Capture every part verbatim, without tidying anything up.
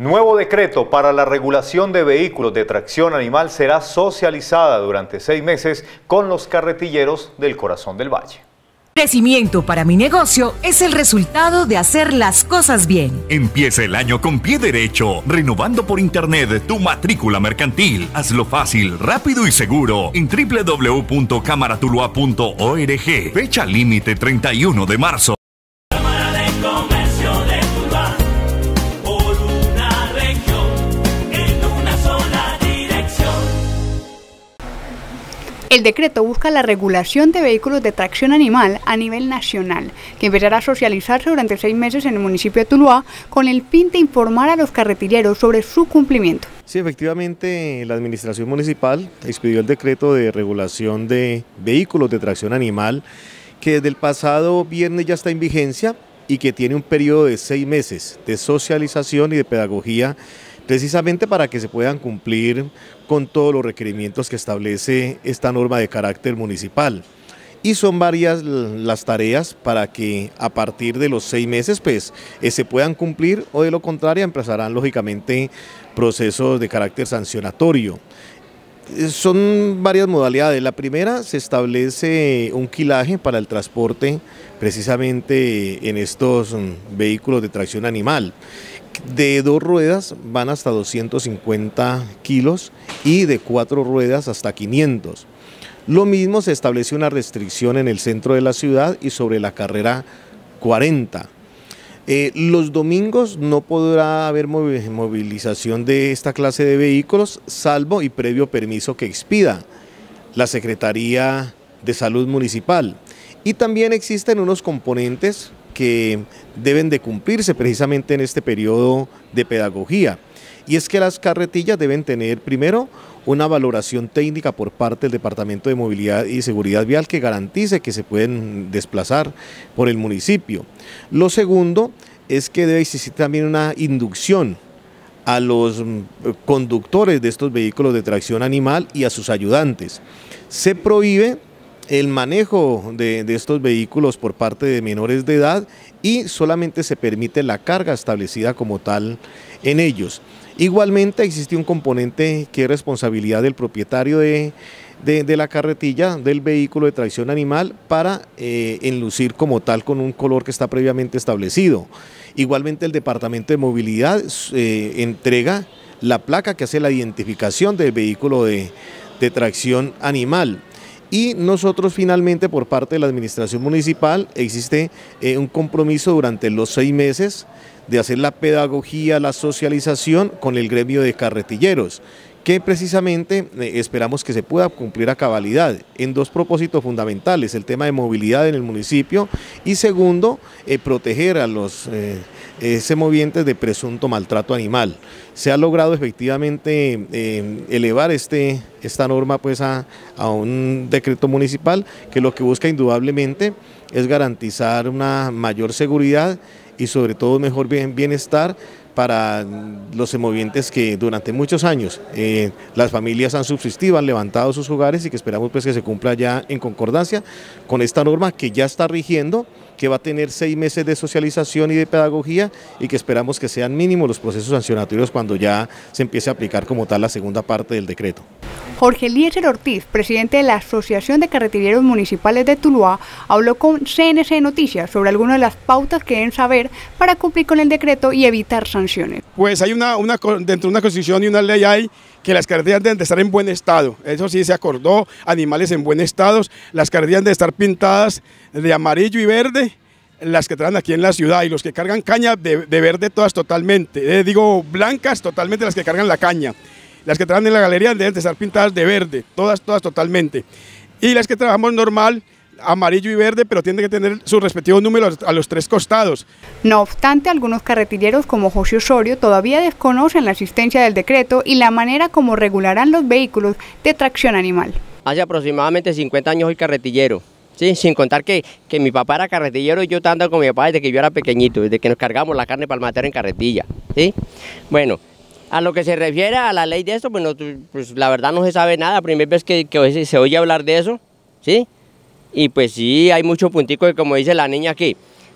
Nuevo decreto para la regulación de vehículos de tracción animal será socializada durante seis meses con los carretilleros del Corazón del Valle. Crecimiento para mi negocio es el resultado de hacer las cosas bien. Empieza el año con pie derecho, renovando por internet tu matrícula mercantil. Hazlo fácil, rápido y seguro en doble u doble u doble u punto cámara tuluá punto org. Fecha límite treinta y uno de marzo. El decreto busca la regulación de vehículos de tracción animal a nivel nacional, que empezará a socializarse durante seis meses en el municipio de Tuluá con el fin de informar a los carretilleros sobre su cumplimiento. Sí, efectivamente, la administración municipal expidió el decreto de regulación de vehículos de tracción animal, que desde el pasado viernes ya está en vigencia y que tiene un periodo de seis meses de socialización y de pedagogía, precisamente para que se puedan cumplir con todos los requerimientos que establece esta norma de carácter municipal. Y son varias las tareas para que a partir de los seis meses pues eh, se puedan cumplir, o de lo contrario empezarán lógicamente procesos de carácter sancionatorio. Son varias modalidades. La primera, se establece un quilaje para el transporte precisamente en estos vehículos de tracción animal. De dos ruedas van hasta doscientos cincuenta kilos y de cuatro ruedas hasta quinientos. Lo mismo, se establece una restricción en el centro de la ciudad y sobre la carrera cuarenta. Eh, los domingos no podrá haber movilización de esta clase de vehículos, salvo y previo permiso que expida la Secretaría de Salud Municipal. Y también existen unos componentes que deben de cumplirse precisamente en este periodo de pedagogía, y es que las carretillas deben tener primero una valoración técnica por parte del Departamento de Movilidad y Seguridad Vial que garantice que se pueden desplazar por el municipio. Lo segundo es que debe existir también una inducción a los conductores de estos vehículos de tracción animal y a sus ayudantes. Se prohíbe el manejo de, de estos vehículos por parte de menores de edad y solamente se permite la carga establecida como tal en ellos. Igualmente existe un componente que es responsabilidad del propietario de, de, de la carretilla del vehículo de tracción animal para eh, enlucir como tal con un color que está previamente establecido. Igualmente el Departamento de Movilidad eh, entrega la placa que hace la identificación del vehículo de, de tracción animal. Y nosotros finalmente, por parte de la administración municipal, existe eh, un compromiso durante los seis meses de hacer la pedagogía, la socialización con el gremio de carretilleros, que precisamente eh, esperamos que se pueda cumplir a cabalidad en dos propósitos fundamentales: el tema de movilidad en el municipio y segundo, eh, proteger a los eh, eh, semovientes de presunto maltrato animal. Se ha logrado efectivamente eh, elevar este, esta norma pues a, a un decreto municipal que lo que busca indudablemente es garantizar una mayor seguridad y sobre todo mejor bienestar para los semovientes que durante muchos años eh, las familias han subsistido, han levantado sus hogares, y que esperamos pues que se cumpla ya en concordancia con esta norma que ya está rigiendo, que va a tener seis meses de socialización y de pedagogía, y que esperamos que sean mínimos los procesos sancionatorios cuando ya se empiece a aplicar como tal la segunda parte del decreto. Jorge Eliezer Ortiz, presidente de la Asociación de Carretilleros Municipales de Tuluá, habló con C N C Noticias sobre algunas de las pautas que deben saber para cumplir con el decreto y evitar sanciones. Pues hay una, una dentro de una constitución y una ley hay que las carretillas deben de estar en buen estado. Eso sí se acordó, animales en buen estado. Las carretillas deben estar pintadas de amarillo y verde, las que traen aquí en la ciudad, y los que cargan caña de, de verde todas totalmente, eh, digo blancas totalmente las que cargan la caña. Las que trabajan en la galería deben de estar pintadas de verde, todas, todas totalmente. Y las que trabajamos normal, amarillo y verde, pero tienen que tener sus respectivos números a los tres costados. No obstante, algunos carretilleros como José Osorio todavía desconocen la existencia del decreto y la manera como regularán los vehículos de tracción animal. Hace aproximadamente cincuenta años soy carretillero. Sí, sin contar que, que mi papá era carretillero y yo estaba andando con mi papá desde que yo era pequeñito, desde que nos cargamos la carne para el matero en carretilla. ¿Sí? Bueno, a lo que se refiere a la ley de esto, pues, no, pues la verdad no se sabe nada, primera vez que, que se oye hablar de eso, ¿sí? Y pues sí, hay mucho puntico, como dice la niña aquí,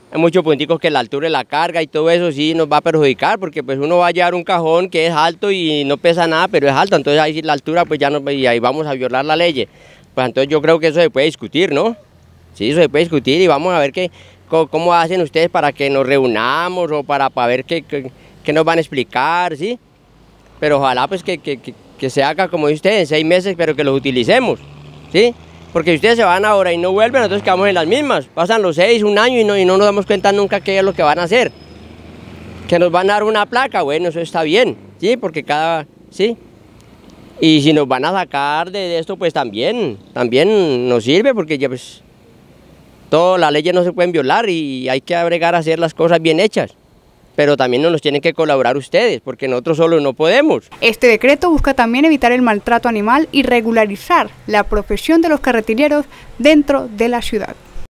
Hay muchos punticos que la altura de la carga y todo eso sí nos va a perjudicar, porque pues uno va a llevar un cajón que es alto y no pesa nada, pero es alto, entonces ahí sí la altura pues ya no, y ahí vamos a violar la ley. Pues entonces yo creo que eso se puede discutir, ¿no? Sí, eso se puede discutir y vamos a ver qué, cómo hacen ustedes para que nos reunamos o para, para ver qué, qué, qué nos van a explicar, ¿sí? Pero ojalá pues que, que, que, que se haga como dice usted en seis meses, pero que los utilicemos, ¿sí? Porque si ustedes se van ahora y no vuelven, nosotros quedamos en las mismas. Pasan los seis, un año y no, y no nos damos cuenta nunca qué es lo que van a hacer. Que nos van a dar una placa, bueno, eso está bien, ¿sí? Porque cada, ¿sí? Y si nos van a sacar de, de esto, pues también, también nos sirve, porque ya pues, todas las leyes no se pueden violar y hay que agregar a hacer las cosas bien hechas. Pero también nos tienen que colaborar ustedes, porque nosotros solos no podemos. Este decreto busca también evitar el maltrato animal y regularizar la profesión de los carretilleros dentro de la ciudad.